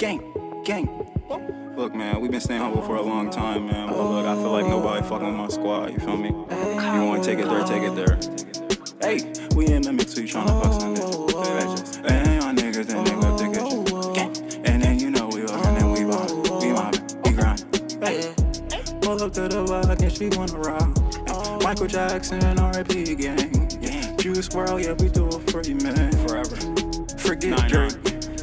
gang. Look, man, we've been staying humble for a long time, man. But look, I feel like nobody fucking with my squad, you feel me? You wanna take it there, take it there. Hey, we in the mix, we tryna fuck some bitches. And y'all niggas, then they whip the kitchen. Gang. And then you know we up and then we mobbing, we grind. Hey, pull up to the block and she wanna rock. Michael Jackson, R.I.P. gang. Juice WRLD, yeah, we do it for you, man. Forever. Forget Drake.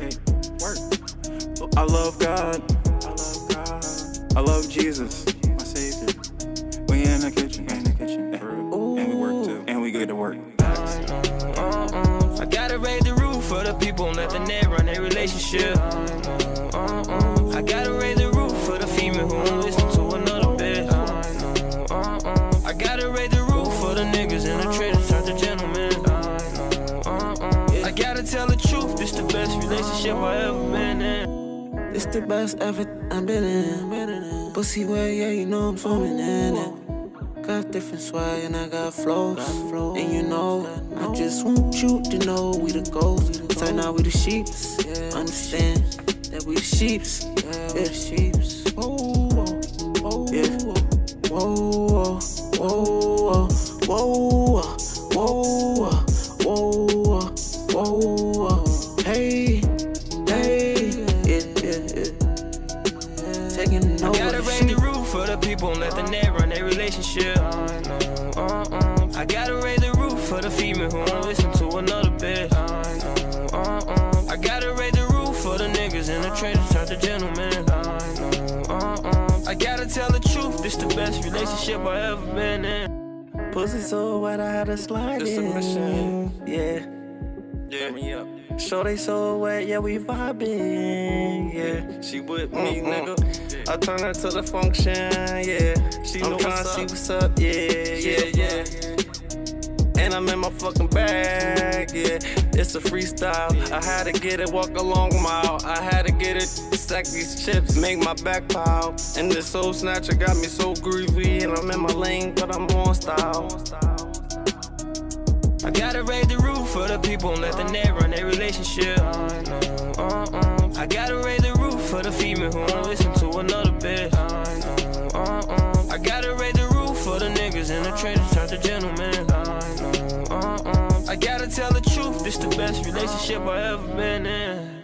I love God. I love Jesus, my Savior. We in the kitchen, and we work too, and we good to work. I gotta raise the roof for the people and let the net run their relationship. I gotta raise the roof for the female who won't listen to another bitch. I gotta raise the roof for the niggas and the traders, turn to gentlemen. I gotta tell the truth, this the best relationship I ever been in. It's the best ever I've been in. Pussy way, yeah, you know I'm swimming in it. Got different swag and I got flows. And you know, I just want you to know we the goals. Turn out we the sheeps. Understand that we the sheeps. Yeah, the sheeps. Yeah. Whoa, whoa, whoa, whoa, whoa, whoa, hey, hey, yeah. Taking over. I gotta raise the roof for the people and let the net run their relationship. I gotta raise the roof for the female who won't listen to another bitch. I gotta raise the roof for the niggas and the traders, turn to gentlemen. I gotta tell the truth, this the best relationship I ever been in. Pussy so wet, I had to slide in. Yeah, me up. Shorty so wet, yeah, we vibing. Yeah, She with me, nigga. I turn her to the function. Yeah, she know when I see what's up. Yeah. And I'm in my fucking bag, yeah. It's a freestyle. I had to get it, walk a long mile. I had to get it, stack these chips, make my back pile. And this soul snatcher got me so groovy. And I'm in my lane, but I'm on style. I gotta raise the roof for the people and let the net run their relationship. I gotta raise the roof for the female who won't listen to another bitch. I gotta raise the roof for the niggas and the traders, turn to gentlemen. I gotta tell the truth, this the best relationship I ever been in.